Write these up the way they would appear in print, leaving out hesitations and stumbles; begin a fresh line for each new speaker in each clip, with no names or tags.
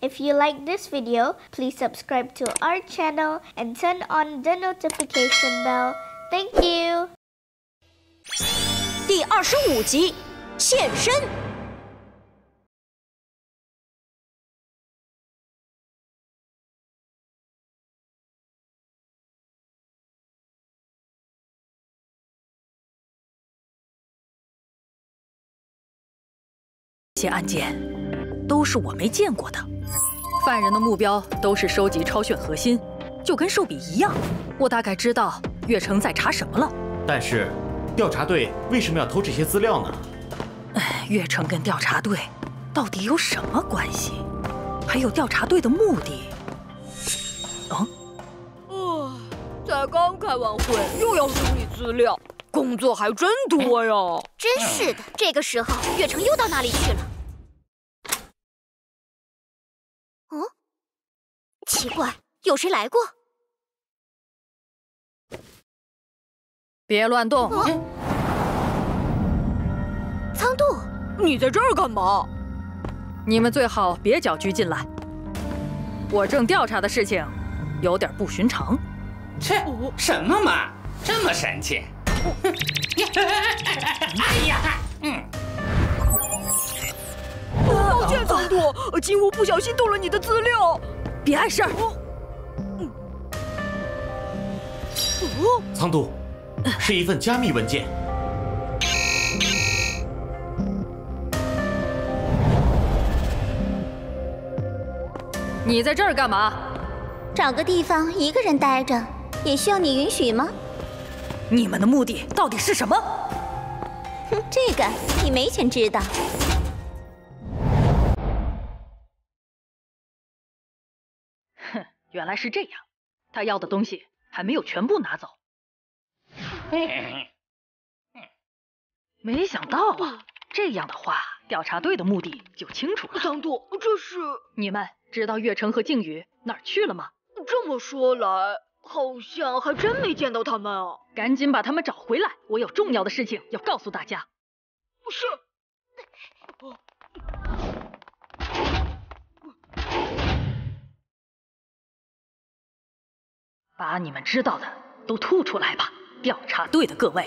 If you like this video, please subscribe to our channel and turn on the notification bell. Thank you.
第25集现身。
这些案件都是我没见过的，犯人的目标都是收集超炫核心，就跟寿比一样。我大概知道月城在查什么了。
但是，调查队为什么要偷这些资料呢？
月城跟调查队到底有什么关系？还有调查队的目的？
才刚开完会，又要梳理资料，工作还真多呀！
真是的，这个时候月城又到哪里去了？奇怪，有谁来过？
别乱动！
苍渡，
你在这儿干嘛？
你们最好别搅局进来。我正调查的事情有点不寻常。
切，什么嘛，这么神气？哎呀，
抱歉，苍渡，金乌不小心动了你的资料。
别碍事儿。
苍渡，是一份加密文件。
你在这儿干嘛？
找个地方一个人待着，也需要你允许吗？
你们的目的到底是什么？
哼，这个你没权知道。
哼，原来是这样。他要的东西还没有全部拿走。没想到啊，这样的话，调查队的目的就清楚了。
苍渡，这是
你们知道月城和靖宇哪儿去了吗？
这么说来，好像还真没见到他们啊！
赶紧把他们找回来，我有重要的事情要告诉大家。
是。
把你们知道的都吐出来吧，调查队的各位。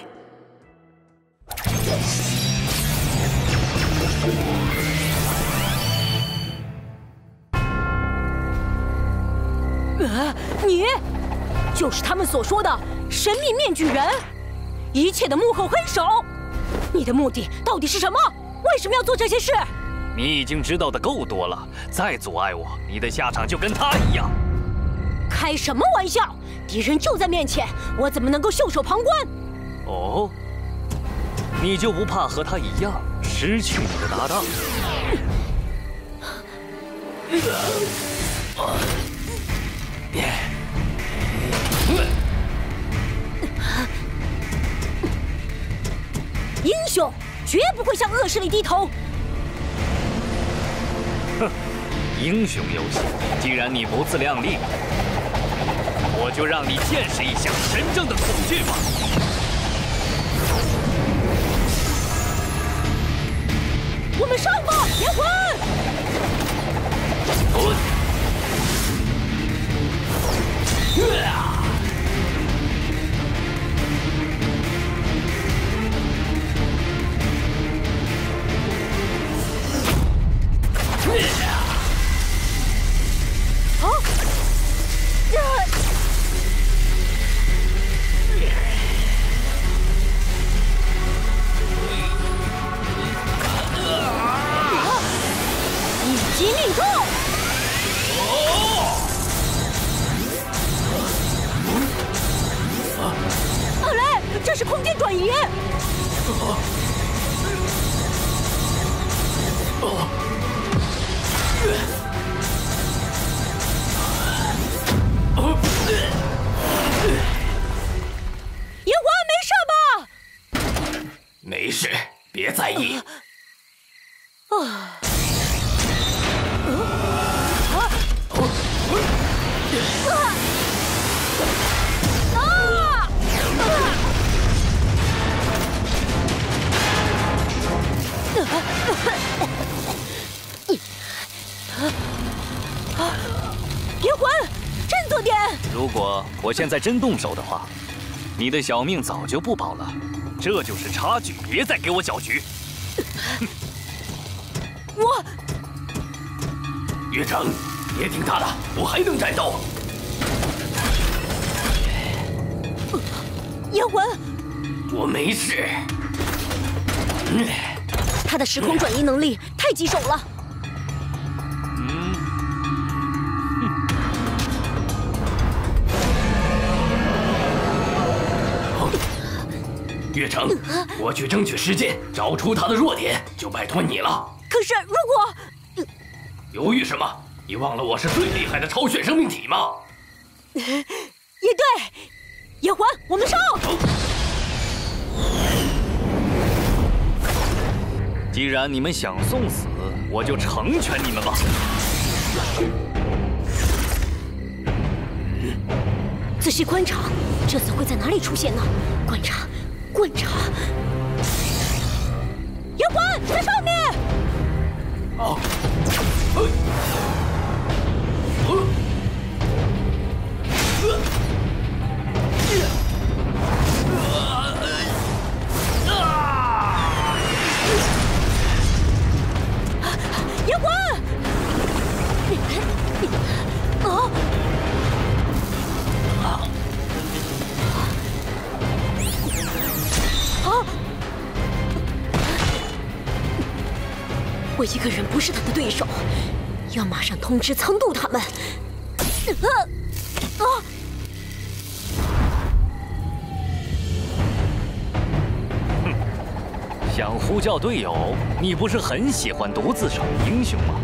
你就是他们所说的神秘面具人，一切的幕后黑手。你的目的到底是什么？为什么要做这些事？
你已经知道的够多了，再阻碍我，你的下场就跟他一样。
开什么玩笑！敌人就在面前，我怎么能够袖手旁观？
哦，你就不怕和他一样失去你的搭档？
英雄绝不会向恶势力低头。
哼，英雄游戏，既然你不自量力，我就让你见识一下真正的恐惧吧。
我们上吧，连环！一击命中！阿雷，这是空间转移。银环没事吧？
没事，别在意。
银魂，振作点！
如果我现在真动手的话，你的小命早就不保了。这就是差距，别再给我搅局。
我，
月城，别听他的，我还能战斗。
银魂，
我没事。
他的时空转移能力太棘手了。
月城，我去争取时间，找出他的弱点，就拜托你了。
可是如果……
犹豫什么？你忘了我是最厉害的超炫生命体吗？
也对，银魂，我们上！
既然你们想送死，我就成全你们吧。
仔细观察，这次会在哪里出现呢？观察，观察。银魂在上面。
啊！
银魂！我一个人不是他的对手，要马上通知苍渡他们。
想呼叫队友，你不是很喜欢独自逞英雄吗？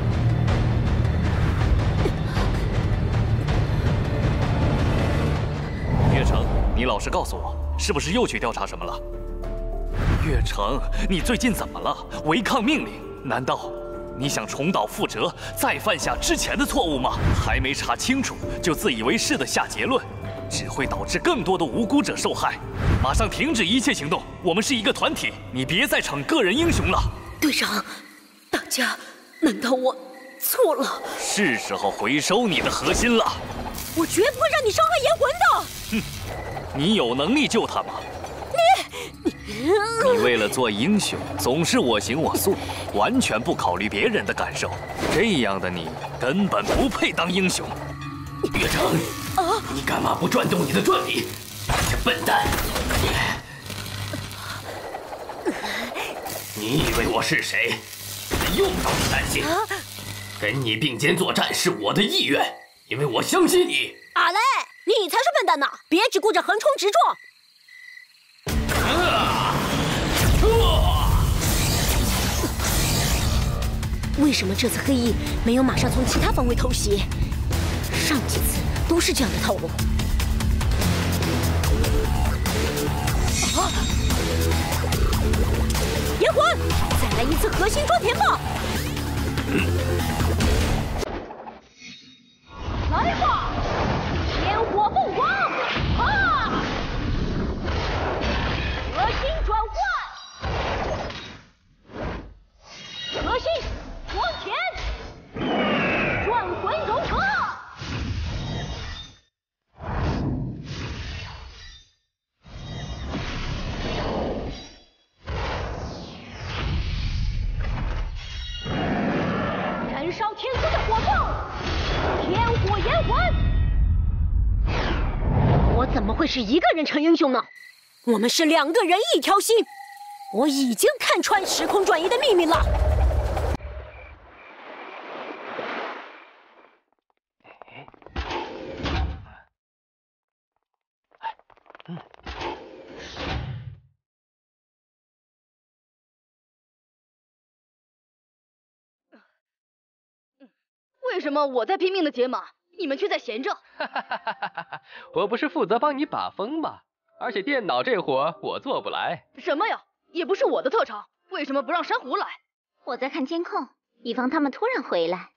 月城，你老实告诉我，是不是又去调查什么了？月城，你最近怎么了？违抗命令？难道你想重蹈覆辙，再犯下之前的错误吗？还没查清楚就自以为是的下结论，只会导致更多的无辜者受害。马上停止一切行动，我们是一个团体，你别再逞个人英雄了。
队长，大家，难道我错了？
是时候回收你的核心了。
我绝不会让你伤害银魂的。
哼，你有能力救他吗？你为了做英雄，总是我行我素，完全不考虑别人的感受。这样的你根本不配当英雄。
月城，你干嘛不转动你的转笔？这笨蛋！你以为我是谁？用不着你担心。跟你并肩作战是我的意愿，因为我相信你。
阿雷，你才是笨蛋呢！别只顾着横冲直撞。为什么这次黑翼没有马上从其他方位偷袭？上几次都是这样的套路。银魂，再来一次核心装填吧！来吧，天火凤凰！啊！核心转换，核心往前，转魂融合。燃烧天空的火凤，天火炎魂。我怎么会是一个人成英雄呢？我们是两个人一条心。我已经看穿时空转移的秘密了。
为什么我在拼命的解码，你们却在闲着？
我不是负责帮你把风吗？而且电脑这活我做不来。
什么呀？也不是我的特长，为什么不让珊瑚来？
我在看监控，以防他们突然回来。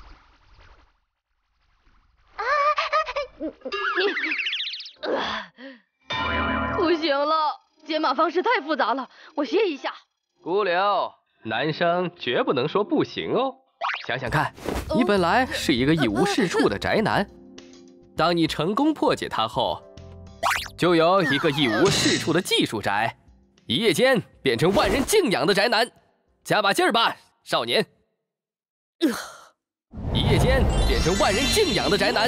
不行了，解码方式太复杂了，我歇一下。
姑柳，男生绝不能说不行哦。想想看， 你本来是一个一无是处的宅男，当你成功破解它后，就有一个一无是处的技术宅，一夜间变成万人敬仰的宅男。加把劲儿吧，少年！一夜间变成万人敬仰的宅男。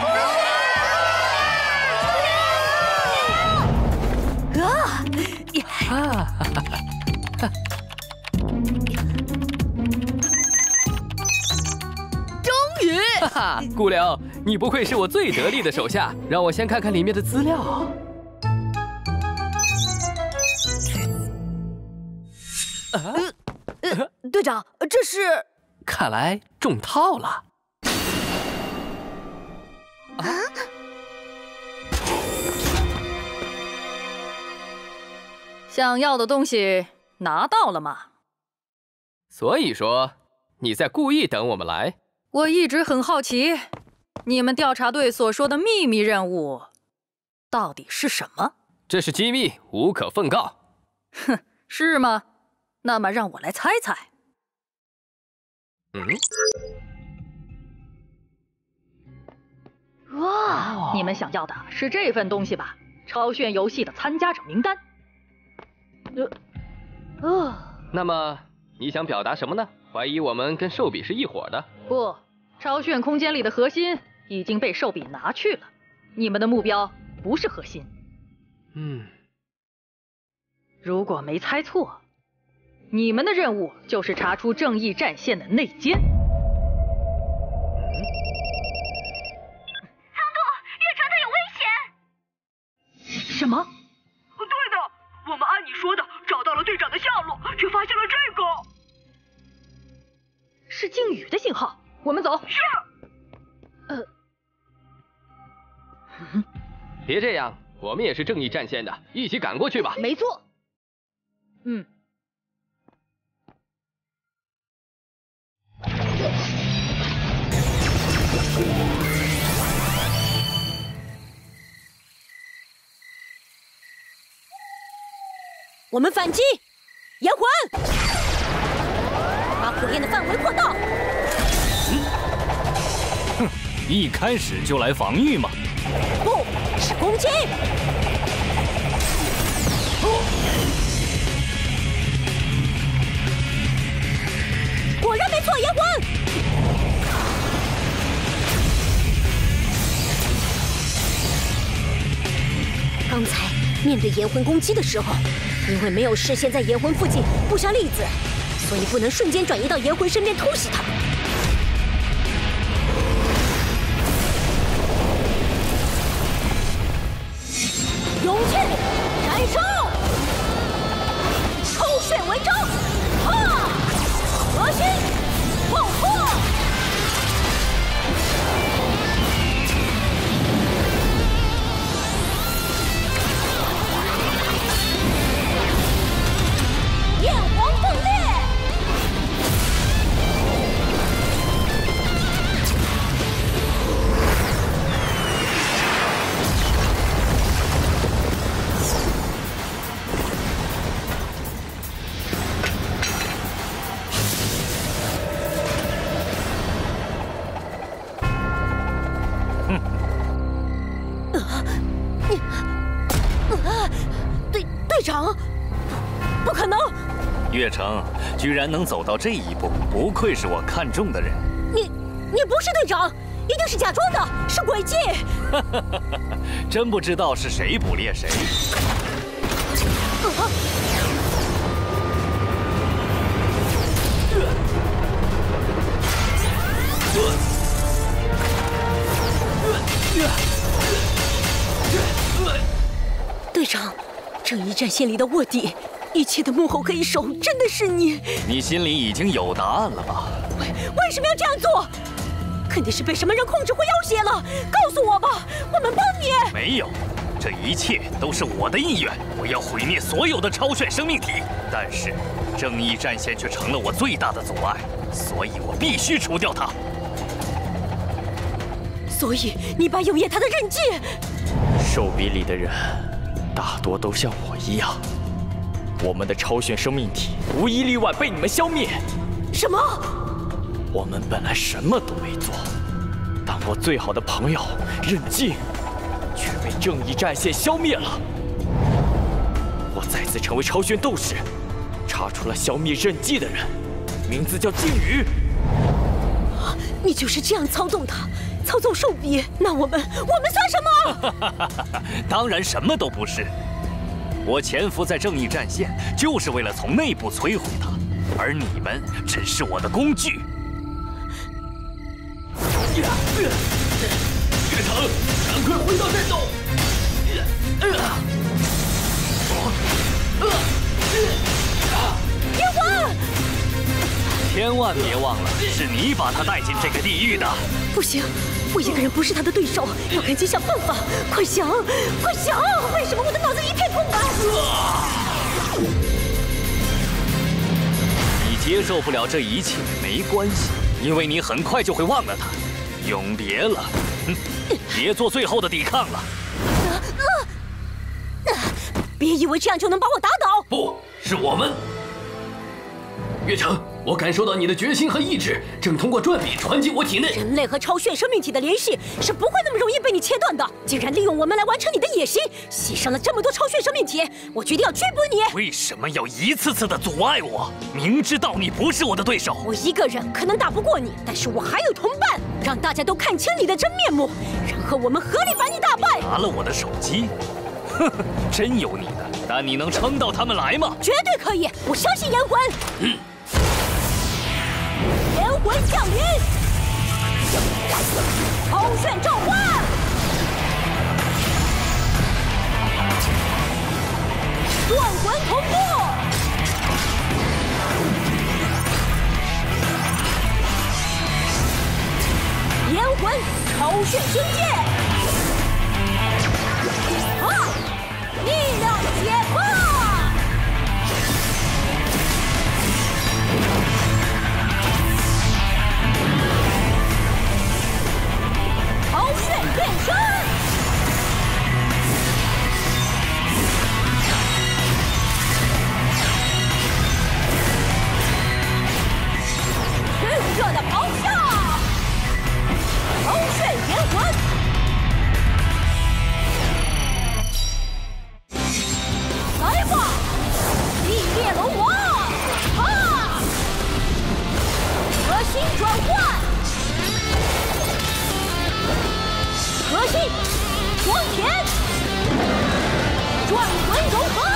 终于！
哈哈，姑娘，你不愧是我最得力的手下。让我先看看里面的资料。
队长，这是……
看来中套了。
想要的东西拿到了吗？
所以说，你在故意等我们来？
我一直很好奇，你们调查队所说的秘密任务到底是什么？
这是机密，无可奉告。
哼，是吗？那么让我来猜猜。哇！你们想要的是这份东西吧？超炫游戏的参加者名单。
那么你想表达什么呢？怀疑我们跟兽比是一伙的？
不，超炫空间里的核心已经被兽比拿去了。你们的目标不是核心。如果没猜错，你们的任务就是查出正义战线的内奸。
仓兔，月城他有危险！
什么？
对的，我们按你说的找到了队长的下落，却发现了这个。
是靖宇的信号，我们走。
是。
别这样，我们也是正义战线的，一起赶过去吧。
没错。我们反击，延缓，把火焰的范围扩大。
哼，一开始就来防御吗？
不是攻击。果然没错，延缓。刚才面对炎魂攻击的时候，因为没有视线在炎魂附近布下粒子，所以不能瞬间转移到炎魂身边突袭他。勇气燃烧，抽血为证，核心爆破。焰黄迸裂，队长，不可能！
月城居然能走到这一步，不愧是我看中的人。
你不是队长，一定是假装的，是诡计。
真不知道是谁捕猎谁。
队长，正义战线里的卧底，一切的幕后黑手真的是你？
你心里已经有答案了吧？
为什么要这样做？肯定是被什么人控制或要挟了。告诉我吧，我们帮你。
没有，这一切都是我的意愿。我要毁灭所有的超炫生命体，但是正义战线却成了我最大的阻碍，所以我必须除掉它。
所以你把永夜他的刃戒。
兽比里的人大多都像我一样，我们的超炫生命体无一例外被你们消灭。
什么？
我们本来什么都没做，但我最好的朋友任静却被正义战线消灭了。我再次成为超炫斗士，查出了消灭任纪的人，名字叫靖宇。
你就是这样操纵他，操纵兽比？那我们算什么？
当然什么都不是。我潜伏在正义战线，就是为了从内部摧毁他，而你们只是我的工具。
月城，赶快回到战斗！
叶魂！
千万别忘了，是你把他带进这个地狱的。
不行，我一个人不是他的对手，要赶紧想办法！快想，快想！为什么我的脑子一片空白？
你接受不了这一切没关系，因为你很快就会忘了他。永别了，别做最后的抵抗了。
别以为这样就能把我打倒！
不是我们。月城，我感受到你的决心和意志正通过转笔传进我体内。
人类和超炫生命体的联系是不会那么容易被你切断的。竟然利用我们来完成你的野心，牺牲了这么多超炫生命体，我决定要拘捕你。
为什么要一次次的阻碍我？明知道你不是我的对手，
我一个人可能打不过你，但是我还有同伴，让大家都看清你的真面目，然后我们合力把你打败。
拿了我的手机，呵呵，真有你的！但你能撑到他们来吗？
绝对可以，我相信炎魂。炎魂降临，超炫召唤，断魂同步，炎魂超炫星界，力量解放。超炫变身，炽热的咆哮，超炫炎魂，来吧，地裂龙王，哈！核心转换。核心双田，转魂融合，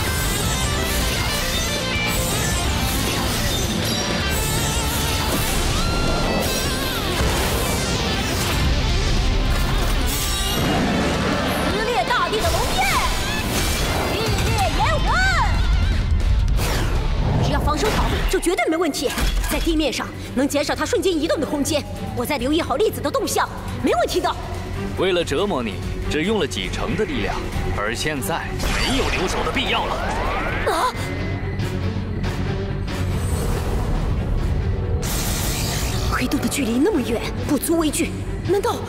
撕裂大地的龙焰，地裂炎魂。只要防守好，就绝对没问题。在地面上能减少他瞬间移动的空间，我再留意好粒子的动向，没问题的。
为了折磨你，只用了几成的力量，而现在没有留手的必要了。
啊！黑洞的距离那么远，不足为惧。难道？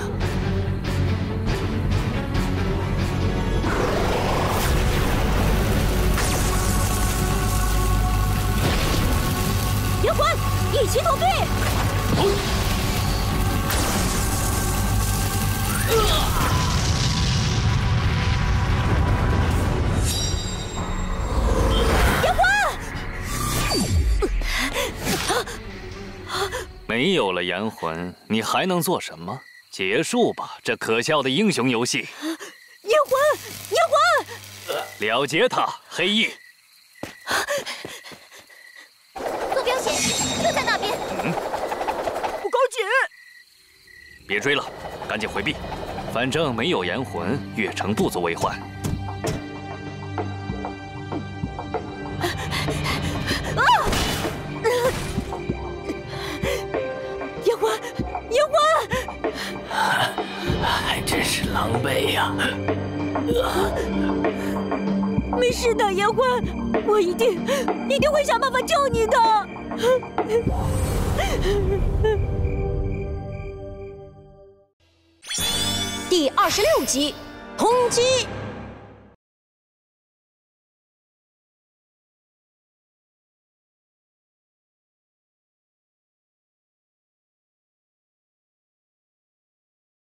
炎魂，一起躲避！炎魂！
没有了炎魂，你还能做什么？结束吧，这可笑的英雄游戏！
炎魂，炎魂！
了结他，黑翼！
坐标线就在那边。
不高级！
别追了，赶紧回避。反正没有炎魂，月城不足为患。
啊！炎魂，炎魂！
还真是狼狈呀！
没事的，炎魂，我一定会想办法救你的。第26集，通缉。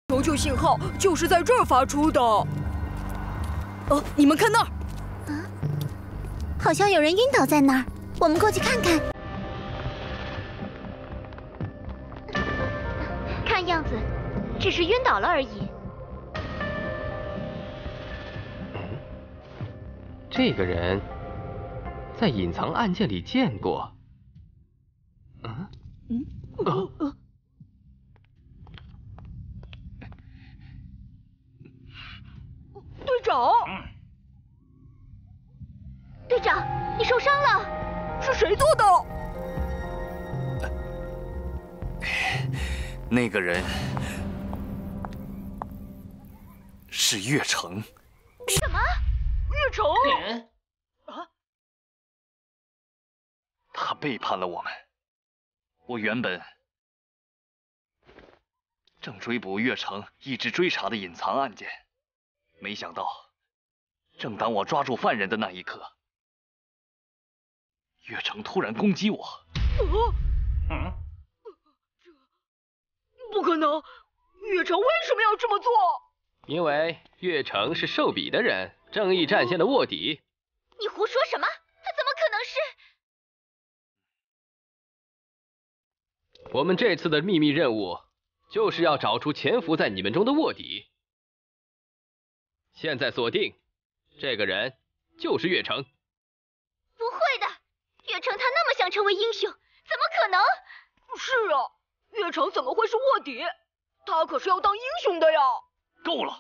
求救信号就是在这儿发出的。你们看那儿，
好像有人晕倒在那儿，我们过去看看。
看样子，只是晕倒了而已。
这个人在隐藏案件里见过。
队长，
队长，你受伤了？
是谁做的？
那个人是月城。
什么？
月城？
他背叛了我们。我原本正追捕月城一直追查的隐藏案件，没想到，正当我抓住犯人的那一刻，月城突然攻击我。
不可能！月城为什么要这么做？
因为月城是寿比的人，正义战线的卧底。
你胡说什么？他怎么可能是？
我们这次的秘密任务，就是要找出潜伏在你们中的卧底。现在锁定，这个人就是月城。
不会的，月城他那么想成为英雄，怎么可能？
是啊，月城怎么会是卧底？他可是要当英雄的呀！
够了！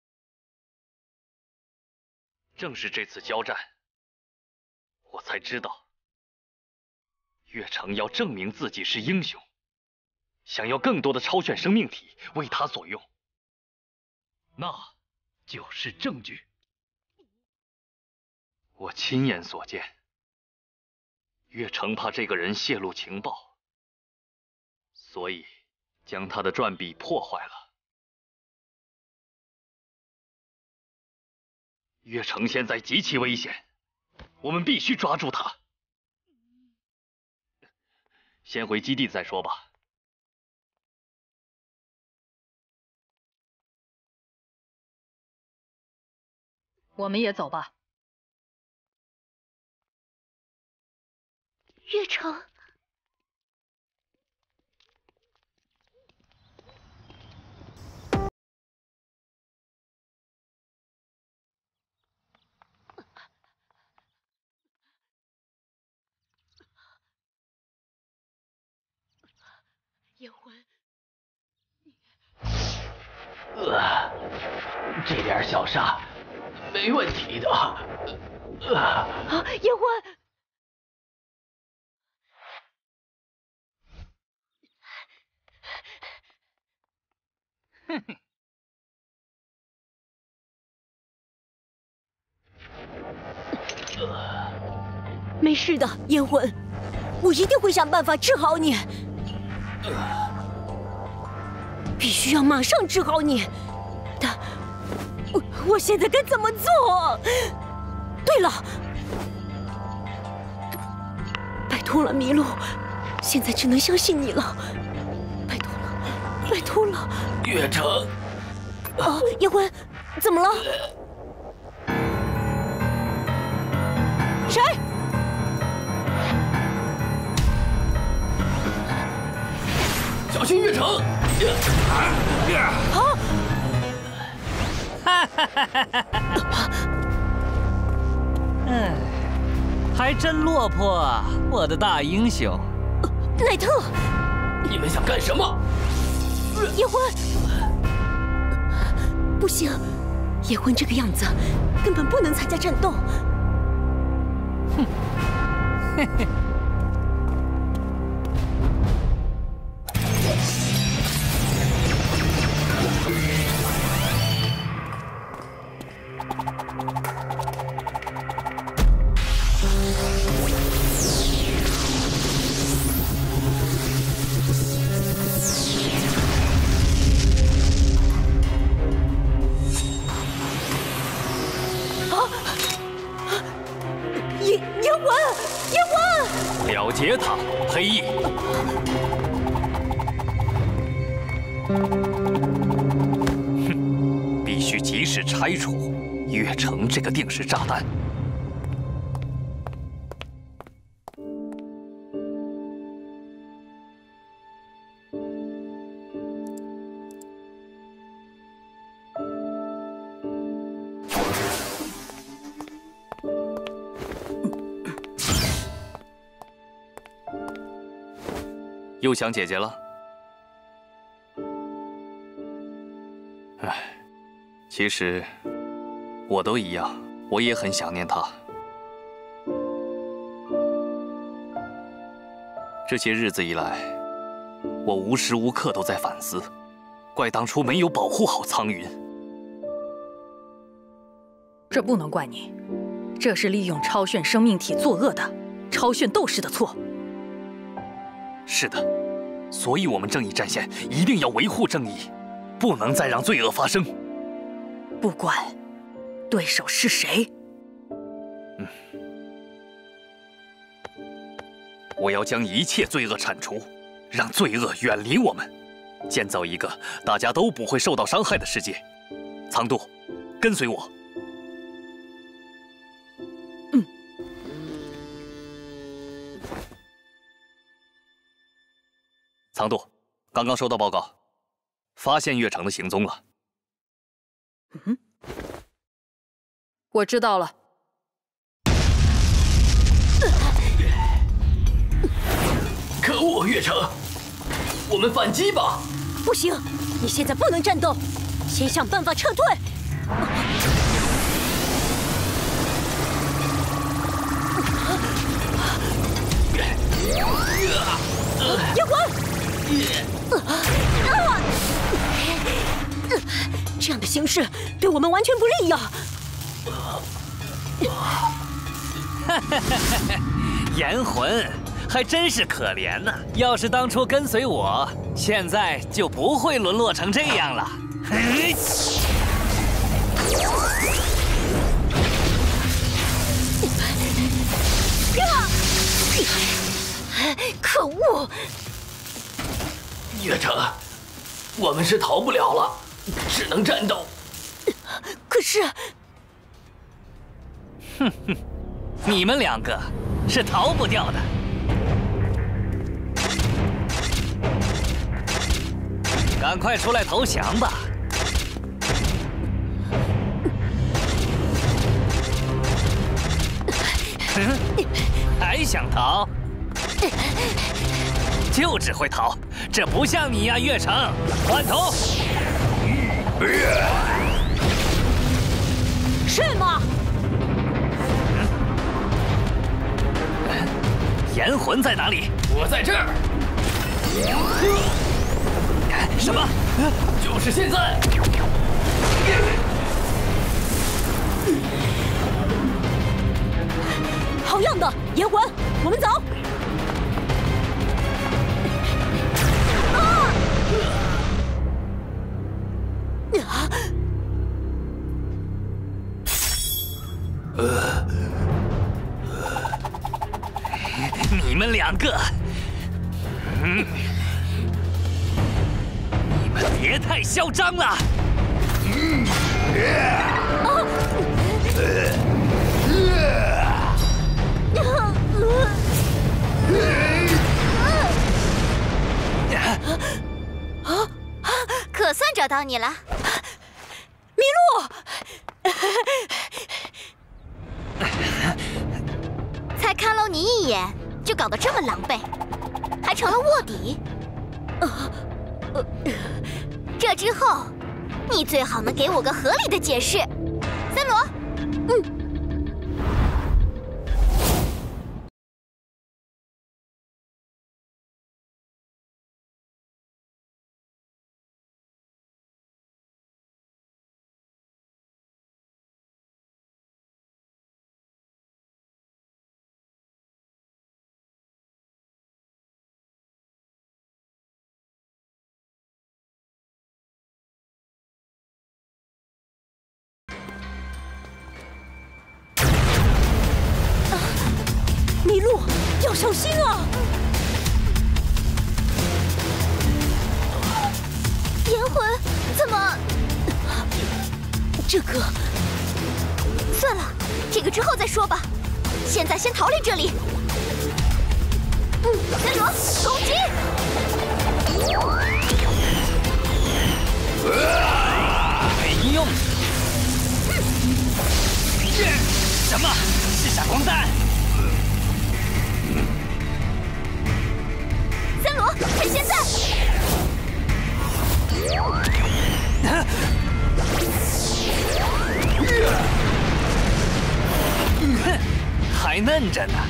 正是这次交战，我才知道，月城要证明自己是英雄，想要更多的超炫生命体为他所用，那就是证据。我亲眼所见，月城怕这个人泄露情报，所以将他的传笔破坏了。月城现在极其危险，我们必须抓住他。先回基地再说吧。
我们也走吧。
月城，
叶魂，
这点小伤没问题的。
叶魂。
哼哼，
没事的，烟魂，我一定会想办法治好你。必须要马上治好你。我现在该怎么做？对了，拜托了，麋鹿，现在只能相信你了。拜托了，拜托了。
月城，
叶魂，怎么了？谁？
小心月城！
还真落魄啊，我的大英雄。
奈特，
你们想干什么？
叶魂，不行，叶魂这个样子根本不能参加战斗。
哼，嘿嘿。
了结他，黑翼。 时拆除月城这个定时炸弹。又想姐姐了？唉，其实我都一样，我也很想念她。这些日子以来，我无时无刻都在反思，怪当初没有保护好苍云。
这不能怪你，这是利用超炫生命体作恶的超炫斗士的错。
是的，所以我们正义战线一定要维护正义，不能再让罪恶发生。
不管对手是谁，
我要将一切罪恶铲除，让罪恶远离我们，建造一个大家都不会受到伤害的世界。苍渡，跟随我。苍渡，刚刚收到报告，发现月城的行踪了。
我知道了。
可恶，月城，我们反击吧！
不行，你现在不能战斗，先想办法撤退。妖魂！这样的形势对我们完全不利呀！
炎魂还真是可怜呢。要是当初跟随我，现在就不会沦落成这样了。
可恶！
月城，我们是逃不了了，只能战斗。
可是，
哼哼，你们两个是逃不掉的。赶快出来投降吧！还想逃？就只会逃，这不像你呀，月城！换头！
是吗？
炎魂在哪里？
我在这儿。
什么？
就是现在！
好样的，炎魂，我们走！
你们两个，你们别太嚣张了！
可算找到你了，
麋鹿！
才看了你一眼，就搞得这么狼狈，还成了卧底。这之后，你最好能给我个合理的解释。森罗，
麋鹿，要小心啊！
炎魂怎么？ 这个算了，这个之后再说吧。现在先逃离这里。森罗，攻击！
没用。什么？是闪光弹？
森罗，趁现在！
还嫩着呢。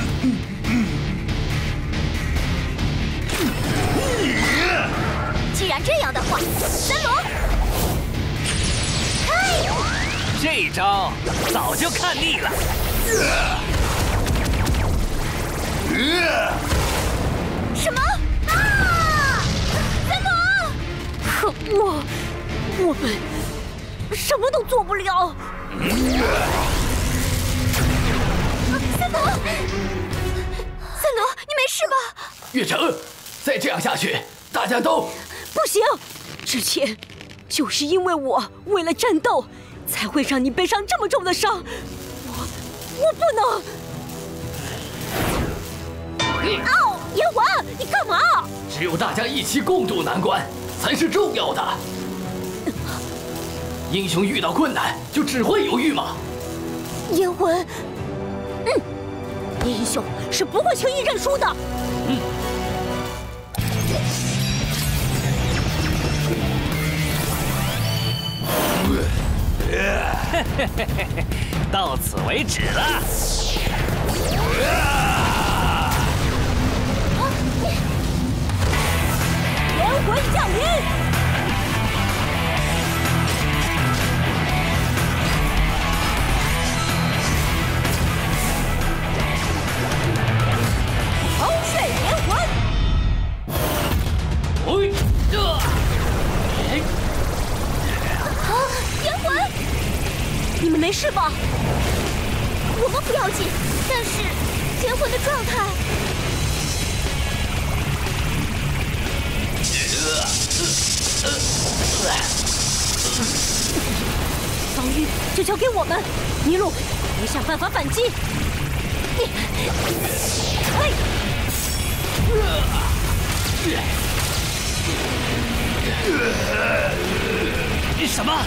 既然这样的话，森罗，嘿！
这招早就看腻了。
什么？啊！森罗！
可恶，我们什么都做不了。
森罗，你没事吧？
月城，再这样下去，大家都
不行。之前就是因为我为了战斗，才会让你背上这么重的伤。我不能。哦，炎环，你干嘛？
只有大家一起共度难关才是重要的。英雄遇到困难就只会犹豫吗？
炎环，英雄是不会轻易认输的。
到此为止了。
炎魂降临！抛血炎魂！
炎魂！
你们没事吧？
我们不要紧，但是炎魂的状态……
防御就交给我们，尼禄，你想办法反击。
什么？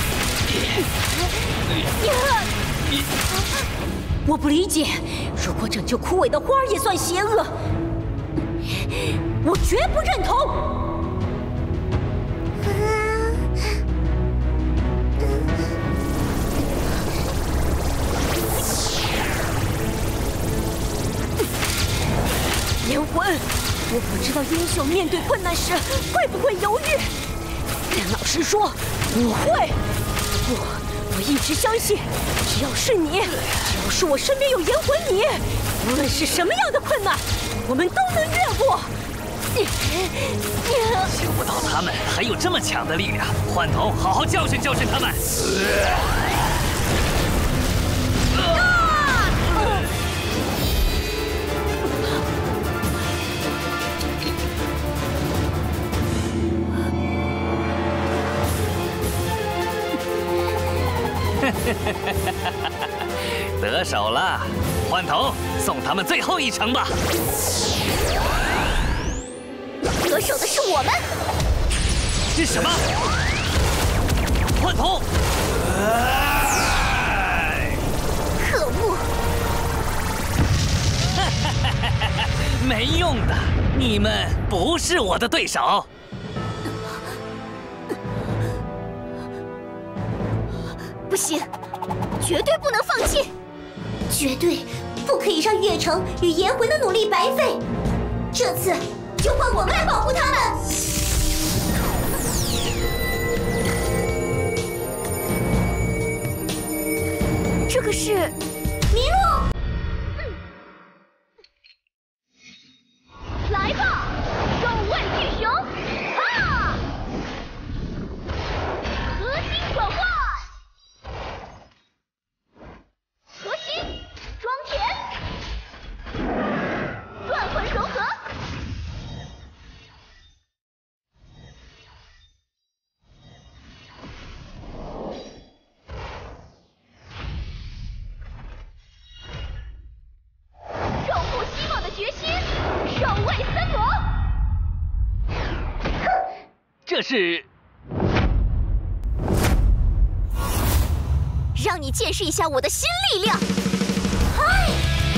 我不理解，如果拯救枯萎的花儿也算邪恶，我绝不认同。炎魂，我不知道英雄面对困难时会不会犹豫，但老实说，我会。我一直相信，只要是你，只要是我身边有炎魂你，无论是什么样的困难，我们都能越过。
想不到他们还有这么强的力量，换头好好教训教训他们。得手了，换头送他们最后一程吧。
得手的是我们。
是什么？换头！
可恶！
没用的，你们不是我的对手。
不行，绝对不能放弃，绝对不可以让月城与炎魂的努力白费。这次就换我们来保护他们。这可是麋鹿。
来吧，众位巨熊！哈！核心转换。核心装填，转魂融合。
这是……
让你见识一下我的新力量！嗨！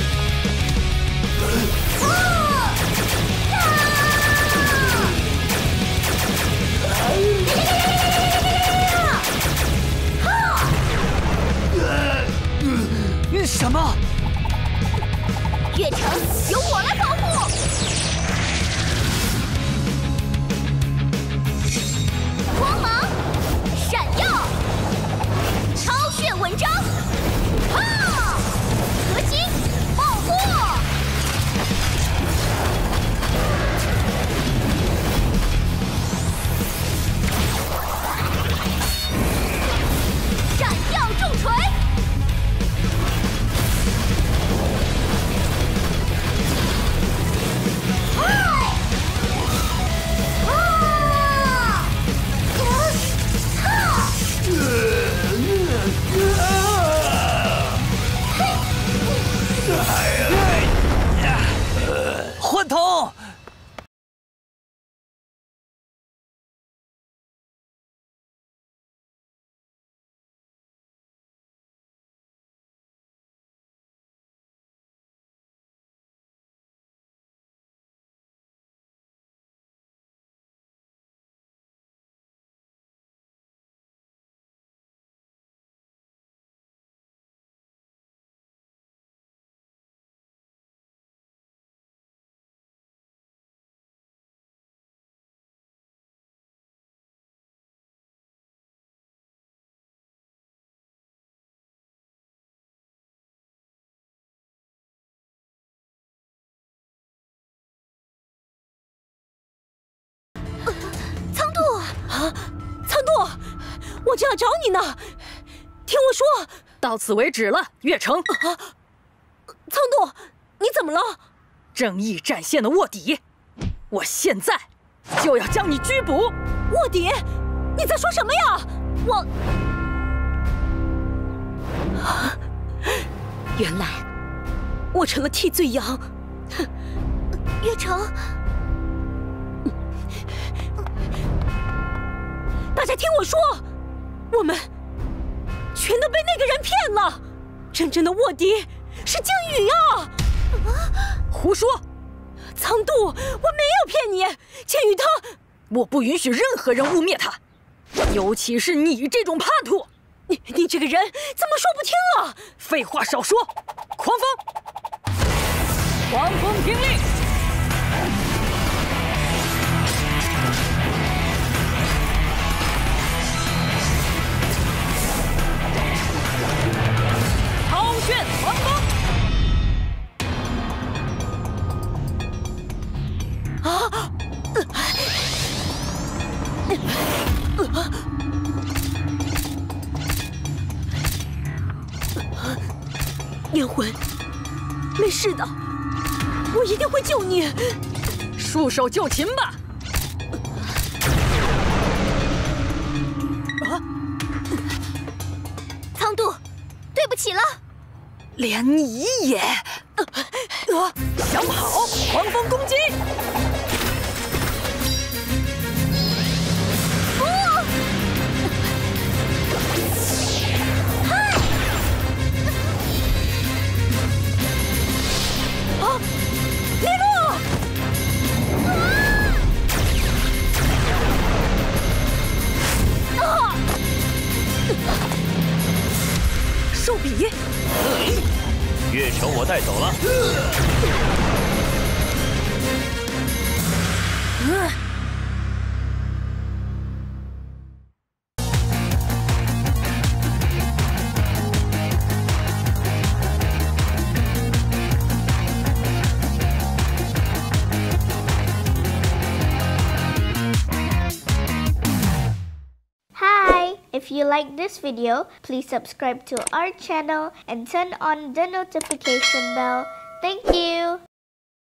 什么？
月城由我来保护！光芒闪耀，超炫文章，哈！核心爆破！闪耀重锤！
幻筒！
苍度，我就要找你呢，听我说。
到此为止了，月城。
苍度，你怎么了？
正义战线的卧底，我现在就要将你拘捕。
卧底？你在说什么呀？我……原来我成了替罪羊。
月城。
大家听我说，我们全都被那个人骗了。真正的卧底是靖宇啊！
胡说！
苍度，我没有骗你，靖宇他……
我不允许任何人污蔑他，尤其是你这种叛徒。
你这个人怎么说不听啊？
废话少说，狂风！狂风听令！超炫狂风！
啊！烟魂，没事的，我一定会救你。
束手就擒吧！
苍度，对不起了。
连你也……想跑？狂风攻击！
雷洛！兽笔！
月城我带走了。
If you like this video, please subscribe to our channel and turn on the notification bell. Thank you!